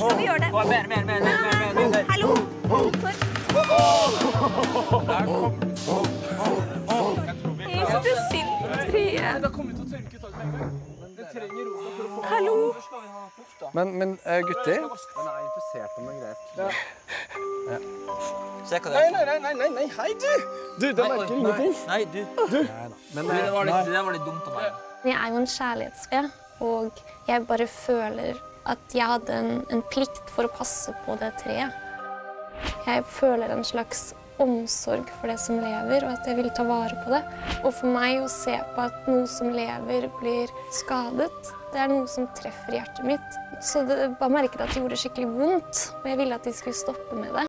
Skal vi gjøre det? Mer. Hallo! Jeg synes det er synd på treet. Da kommer vi til å tørke ut alt med en gang. Det trenger rosa for å få... Hallo! Men gutter? Den er infisert med noen greier. Se hva det er. Nei, hei du! Du, det merker ingenting. Nei, du. Men Det var litt dumt av meg. Jeg er jo en kjærlighetsfe, og jeg bare føler at jeg hadde en plikt for å passe på det treet. Jeg føler en slags omsorg for det som lever, og at jeg vil ta vare på det. Og for meg å se på at noe som lever blir skadet, det er noe som treffer hjertet mitt. Så jeg bare merket at det gjorde skikkelig vondt, og jeg ville at de skulle stoppe med det.